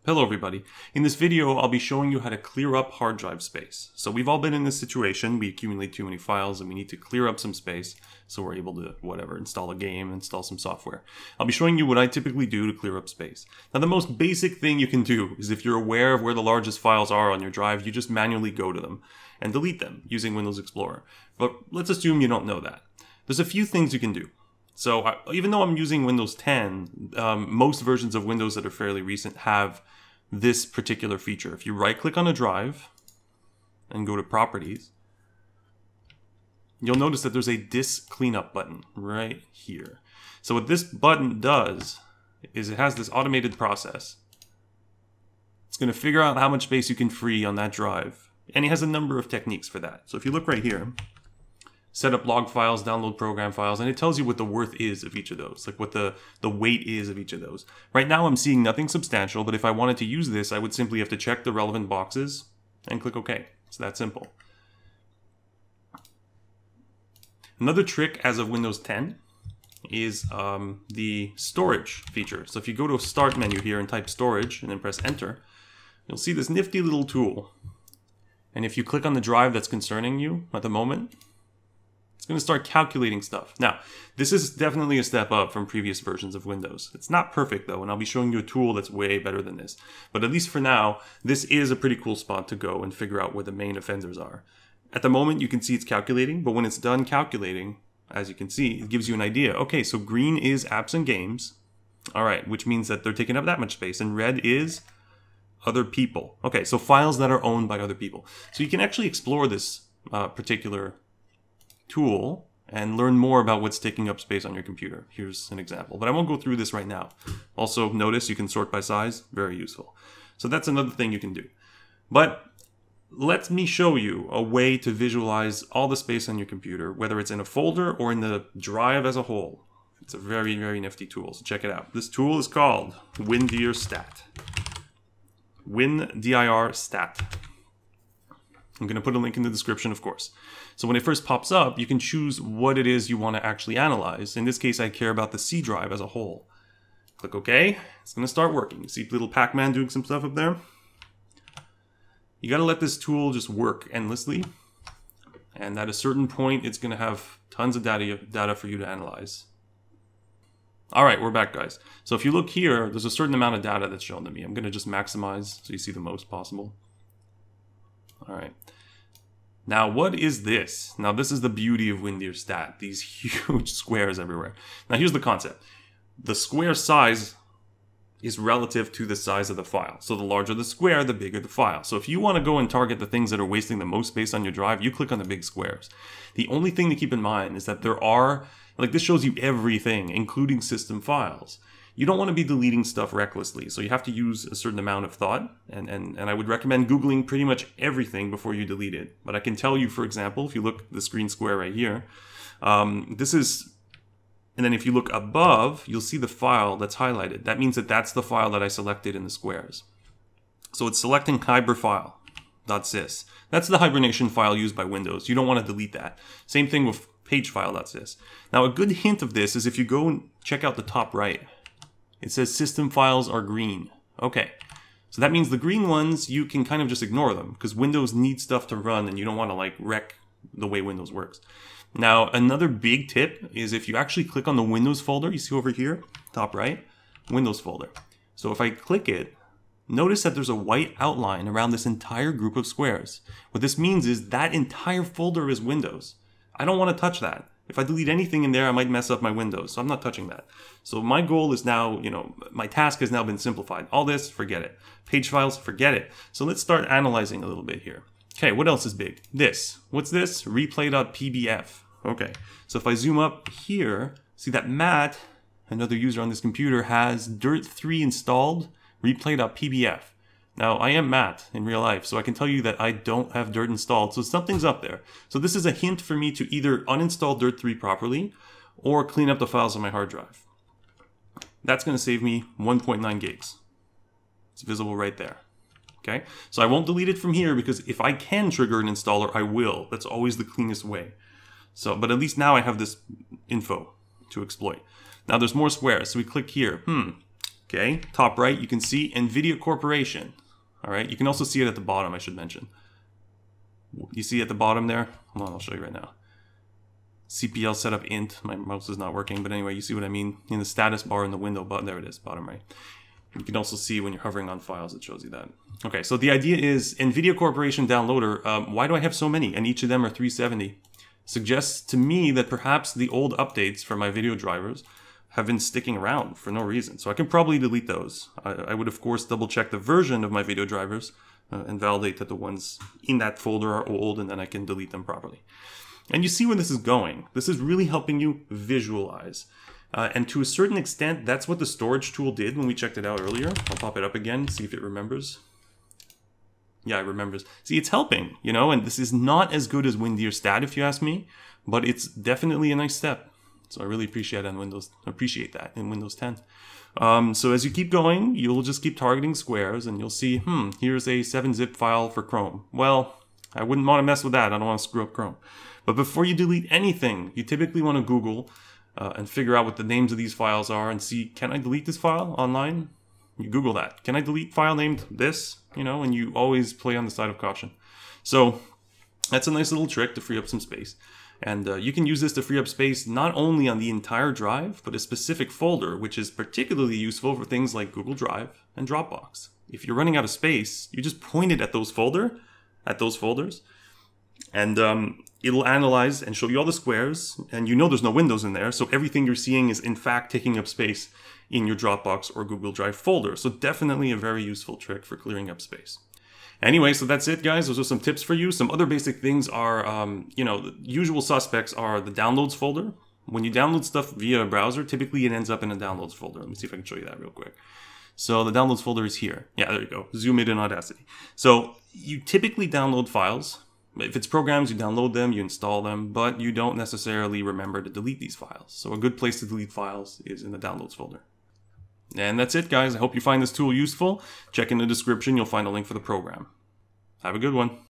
Hello everybody. In this video, I'll be showing you how to clear up hard drive space. So we've all been in this situation. We accumulate too many files and we need to clear up some space so we're able to, install a game, install some software. I'll be showing you what I typically do to clear up space. Now the most basic thing you can do is if you're aware of where the largest files are on your drive, you just manually go to them and delete them using Windows Explorer. But let's assume you don't know that. There's a few things you can do. So even though I'm using Windows 10, most versions of Windows that are fairly recent have this particular feature. If you right-click on a drive and go to Properties, you'll notice that there's a Disk Cleanup button right here. So what this button does is it has this automated process. It's going to figure out how much space you can free on that drive, and it has a number of techniques for that. So if you look right here, set up log files, download program files, and it tells you what the worth is of each of those, like what the weight is of each of those. Right now I'm seeing nothing substantial, but if I wanted to use this, I would simply have to check the relevant boxes and click OK. It's that simple. Another trick as of Windows 10 is the storage feature. So if you go to a Start menu here and type storage and then press Enter, you'll see this nifty little tool. And if you click on the drive that's concerning you at the moment, it's going to start calculating stuff. Now, this is definitely a step up from previous versions of Windows. It's not perfect though, and I'll be showing you a tool that's way better than this. But at least for now, this is a pretty cool spot to go and figure out where the main offenders are. At the moment, you can see it's calculating, but when it's done calculating, as you can see, it gives you an idea. Okay, so green is apps and games. All right, which means that they're taking up that much space, and red is other people. Okay, so files that are owned by other people. So you can actually explore this particular tool and learn more about what's taking up space on your computer. Here's an example, but I won't go through this right now. Also, notice you can sort by size, very useful. So that's another thing you can do. But let me show you a way to visualize all the space on your computer, whether it's in a folder or in the drive as a whole. It's a very, very nifty tool, so check it out. This tool is called Windiest. Windiest. I'm going to put a link in the description, of course. So when it first pops up, you can choose what it is you want to actually analyze. In this case, I care about the C drive as a whole. Click OK. It's going to start working. You see little Pac-Man doing some stuff up there? You got to let this tool just work endlessly. And at a certain point, it's going to have tons of data for you to analyze. All right, we're back, guys. So if you look here, there's a certain amount of data that's shown to me. I'm going to just maximize so you see the most possible. All right. Now, what is this? Now, this is the beauty of Windiest, these huge squares everywhere. Now, here's the concept. The square size is relative to the size of the file. So the larger the square, the bigger the file. So if you want to go and target the things that are wasting the most space on your drive, you click on the big squares. The only thing to keep in mind is that there are, like this shows you everything, including system files. You don't want to be deleting stuff recklessly, so you have to use a certain amount of thought, and I would recommend Googling pretty much everything before you delete it. But I can tell you, for example, if you look at the screen square right here, this is, and then if you look above, you'll see the file that's highlighted. That means that that's the file that I selected in the squares. So it's selecting hyperfile.sys. That's the hibernation file used by Windows. You don't want to delete that. Same thing with pagefile.sys. Now, a good hint of this is if you go and check out the top right, it says system files are green. Okay, so that means the green ones, you can kind of just ignore them because Windows needs stuff to run and you don't want to like wreck the way Windows works. Now, another big tip is if you actually click on the Windows folder, you see over here, top right, Windows folder. So if I click it, notice that there's a white outline around this entire group of squares. What this means is that entire folder is Windows. I don't want to touch that. If I delete anything in there, I might mess up my Windows, so I'm not touching that. So my goal is now, my task has now been simplified. All this, forget it. Page files, forget it. So let's start analyzing a little bit here. Okay, what else is big? This. What's this? Replay.pbf. Okay, so if I zoom up here, see that Matt, another user on this computer, has Dirt3 installed, replay.pbf. Now, I am Matt in real life, so I can tell you that I don't have Dirt installed, so something's up there. So this is a hint for me to either uninstall Dirt3 properly or clean up the files on my hard drive. That's going to save me 1.9 gigs. It's visible right there. Okay, so I won't delete it from here because if I can trigger an installer, I will. That's always the cleanest way. So, but at least now I have this info to exploit. Now there's more squares, so we click here. Okay, Okay, top right, you can see NVIDIA Corporation. All right, you can also see it at the bottom, I should mention. You see at the bottom there? Hold on, I'll show you right now. CPL setup int. My mouse is not working, but anyway, you see what I mean? In the status bar in the window button, there it is, bottom right. You can also see when you're hovering on files, it shows you that. Okay, so the idea is NVIDIA Corporation Downloader. Why do I have so many? And each of them are 370. Suggests to me that perhaps the old updates for my video drivers have been sticking around for no reason. So I can probably delete those. I would, of course, double check the version of my video drivers and validate that the ones in that folder are old, and then I can delete them properly. And you see where this is going. This is really helping you visualize. And to a certain extent, that's what the storage tool did when we checked it out earlier. I'll pop it up again, see if it remembers. Yeah, it remembers. See, it's helping, you know, and this is not as good as Windiest, if you ask me, but it's definitely a nice step. So I really appreciate that in Windows 10. So as you keep going, you'll just keep targeting squares, and you'll see, here's a 7-zip file for Chrome. Well, I wouldn't want to mess with that. I don't want to screw up Chrome. But before you delete anything, you typically want to Google and figure out what the names of these files are and see, can I delete this file online? You Google that. Can I delete file named this? You know, and you always play on the side of caution. So that's a nice little trick to free up some space. And you can use this to free up space not only on the entire drive, but a specific folder, which is particularly useful for things like Google Drive and Dropbox. If you're running out of space, you just point it at those folders, and it'll analyze and show you all the squares, and you know there's no windows in there, so everything you're seeing is in fact taking up space in your Dropbox or Google Drive folder. So definitely a very useful trick for clearing up space. Anyway, so that's it, guys. Those are some tips for you. Some other basic things are, you know, the usual suspects are the downloads folder. When you download stuff via a browser, typically it ends up in a downloads folder. Let me see if I can show you that real quick. So the downloads folder is here. Yeah, there you go. Zoom it in Audacity. So you typically download files. If it's programs, you download them, you install them, but you don't necessarily remember to delete these files. So a good place to delete files is in the downloads folder. And that's it, guys. I hope you find this tool useful. Check in the description. You'll find a link for the program. Have a good one.